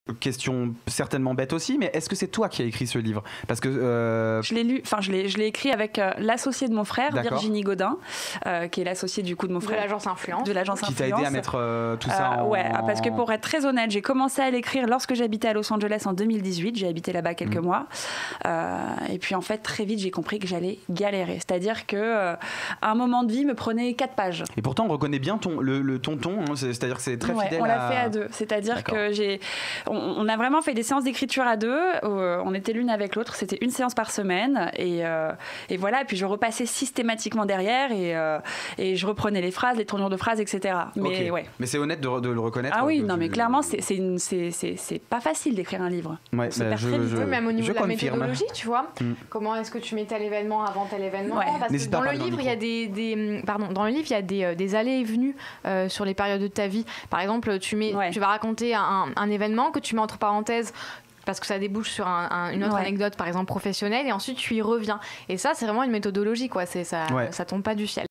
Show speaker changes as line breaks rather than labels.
question certainement bête aussi, mais est-ce que c'est toi qui as écrit ce livre? Parce que
je l'ai lu, enfin je l'ai écrit avec l'associé de mon frère, Virginie Gaudin, qui est l'associée du coup de mon frère.
De l'agence Influence.
Qui t'a aidé à mettre tout ça en...
Ouais, parce que pour être très honnête, j'ai commencé à l'écrire lorsque j'habitais à Los Angeles en 2018. J'ai habité là-bas quelques mois. Et puis en fait, très vite, j'ai compris que j'allais galérer. C'est-à-dire que un moment de vie me prenait 4 pages.
Et pourtant, on reconnaît bien le ton, hein, c'est-à-dire que c'est très fidèle.
On l'a fait à 2. C'est-à-dire que on a vraiment fait des séances d'écriture à 2. On était l'une avec l'autre. C'était une séance par semaine. Et voilà. Et puis je repassais systématiquement derrière et je reprenais les phrases, les tournures de phrases, etc. Mais
Mais c'est honnête de le reconnaître.
Ah oui, non, mais clairement, c'est pas facile d'écrire un livre.
Ouais,
c'est
très vite, même au niveau de la méthodologie, tu vois. Comment est-ce que tu mets tel événement avant tel événement? Parce que dans le livre, il y a des allées et venues sur les périodes de ta vie. Par exemple, tu vas raconter un événement que tu mets entre parenthèses parce que ça débouche sur une autre anecdote, par exemple professionnelle, et ensuite tu y reviens. Et ça, c'est vraiment une méthodologie, quoi. Ça tombe pas du ciel.